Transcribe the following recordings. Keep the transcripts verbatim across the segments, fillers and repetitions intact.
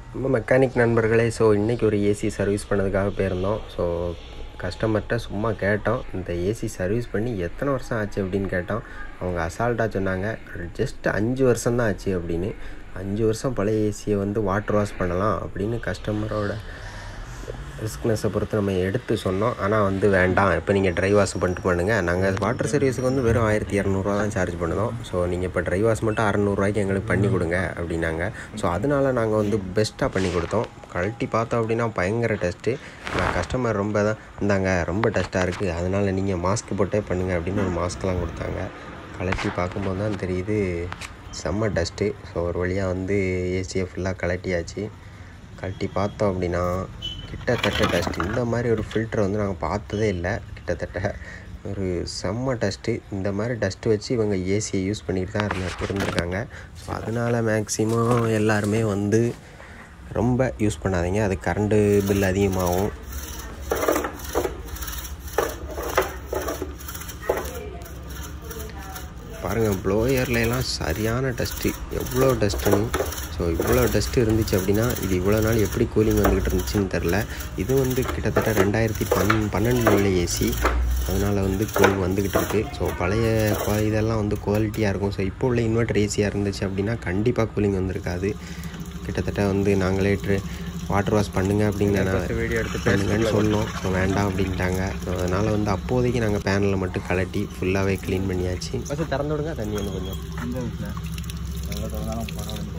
நம்ம மெக்கானிக் நண்பர்களே, ஸோ இன்றைக்கி ஒரு ஏசி சர்வீஸ் பண்ணதுக்காக போயிருந்தோம். ஸோ கஸ்டமர்கிட்ட சும்மா கேட்டோம், இந்த ஏசி சர்வீஸ் பண்ணி எத்தனை வருஷம் ஆச்சு அப்படின்னு கேட்டோம். அவங்க அசால்ட்டாக சொன்னாங்க, ஜஸ்ட் அஞ்சு வருஷம் தான் ஆச்சு அப்படின்னு. அஞ்சு வருஷம் பழைய ஏசியை வந்து வாட்டர் வாஷ் பண்ணலாம் அப்படின்னு கஸ்டமரோட ரிஸ்க்னஸை பொறுத்து நம்ம எடுத்து சொன்னோம். ஆனால் வந்து வேண்டாம், இப்போ நீங்கள் ட்ரை வாஷ் பண்ணிட்டு பண்ணுங்கள், நாங்கள் வாட்டர் சர்வீஸுக்கு வந்து வெறும் ஆயிரத்தி இரநூறுவா தான் சார்ஜ் பண்ணுதோம். ஸோ நீங்கள் இப்போ ட்ரை வாஷ் மட்டும் அறநூறுவாய்க்கு எங்களுக்கு பண்ணி கொடுங்க அப்படின்னாங்க. ஸோ அதனால நாங்கள் வந்து பெஸ்ட்டாக பண்ணி கொடுத்தோம். கழட்டி பார்த்தோம் அப்படின்னா பயங்கர டஸ்ட்டு. நான் கஸ்டமர் ரொம்ப தான் இருந்தாங்க, ரொம்ப டஸ்ட்டாக இருக்குது, அதனால் நீங்கள் மாஸ்க் போட்டே பண்ணுங்கள் அப்படின்னு ஒரு மாஸ்க்லாம் கொடுத்தாங்க. கழட்டி பார்க்கும்போது தான் தெரியுது செம்ம டஸ்ட்டு. ஸோ ஒரு வழியாக வந்து ஏசியை ஃபுல்லாக கழட்டியாச்சு. கழட்டி பார்த்தோம் அப்படின்னா கிட்டத்தட்ட டஸ்ட், இந்த மாதிரி ஒரு ஃபில்டரை வந்து நாங்கள் பார்த்ததே இல்லை. கிட்டத்தட்ட ஒரு செம்ம டஸ்ட்டு. இந்த மாதிரி டஸ்ட்டு வச்சு இவங்க ஏசியை யூஸ் பண்ணிட்டு தான் இருந்த இருந்திருக்காங்க. ஸோ அதனால் மேக்ஸிமம் எல்லாருமே வந்து ரொம்ப யூஸ் பண்ணாதீங்க, அது கரண்ட்டு பில் அதிகமாகும். பாருங்கள், ப்ளோயர்லாம் சரியான டஸ்ட்டு, எவ்வளோ டஸ்ட்டுன்னு. ஸோ இவ்வளோ டஸ்ட்டு இருந்துச்சு அப்படின்னா இது இவ்வளோ நாள் எப்படி கூலிங் வந்துக்கிட்டு இருந்துச்சுன்னு தெரில. இது வந்து கிட்டத்தட்ட ரெண்டாயிரத்தி பன் பன்னெண்டு உள்ள ஏசி, அதனால் வந்து கூலிங் வந்துக்கிட்டு இருக்குது. ஸோ பழைய இதெல்லாம் வந்து குவாலிட்டியாக இருக்கும். ஸோ இப்போ உள்ள இன்வெர்டர் ஏசியாக இருந்துச்சு அப்படின்னா கண்டிப்பாக கூலிங் வந்திருக்காது. கிட்டத்தட்ட வந்து நாங்களே ட்ரெ வாட்டர் வாஷ் பண்ணுங்க அப்படிங்கிறனால வீடியோ எடுத்து பண்ணுங்கன்னு சொன்னோம். ஸோ வேண்டாம் அப்படின்ட்டாங்க. ஸோ அதனால் வந்து அப்போதைக்கு நாங்கள் பேனலில் மட்டும் கலட்டி ஃபுல்லாகவே க்ளீன் பண்ணியாச்சு. ஃபஸ்ட்டு திறந்து விடுங்க, தண்ணி வந்து கொஞ்சம் அந்த வீட்டில் எவ்வளோ திறந்தாலும் பரவாயில்ல.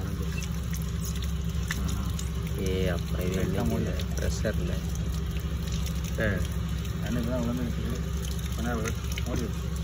ஏ அப்புறம் இது என்ன ப்ரெஷரில் ஆ தண்ணி தான் விழுந்துருக்கு ஓடி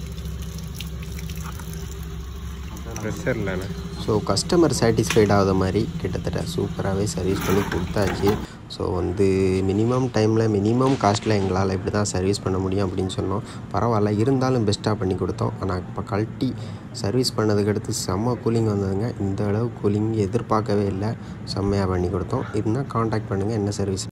ப்ரெஷர்லண்ணே. ஸோ கஸ்டமர் சாட்டிஸ்ஃபைட் ஆகாத மாதிரி கிட்டத்தட்ட சூப்பராகவே சர்வீஸ் பண்ணி கொடுத்தாச்சு. ஸோ வந்து மினிமம் டைமில் மினிமம் காஸ்ட்டில் எங்களால் இப்படி தான் சர்வீஸ் பண்ண முடியும் அப்படின்னு சொன்னோம். பரவாயில்ல, இருந்தாலும் பெஸ்ட்டாக பண்ணி கொடுத்தோம். ஆனால் இப்போ கழட்டி சர்வீஸ் பண்ணதுக்கடுத்து செம்ம கூலிங் வந்ததுங்க. இந்த அளவு கூலிங் எதிர்பார்க்கவே இல்லை, செம்மையாக பண்ணி கொடுத்தோம். இருந்தால் காண்டாக்ட் பண்ணுங்கள், என்ன சர்வீஸ்